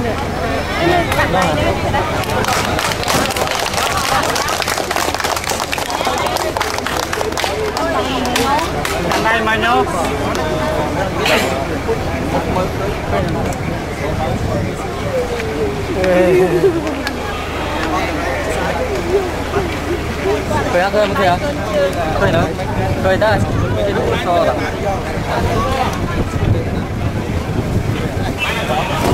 Này mà nhớ khởi ăn thôi một thìa khởi nữa khởi ta cái đủ so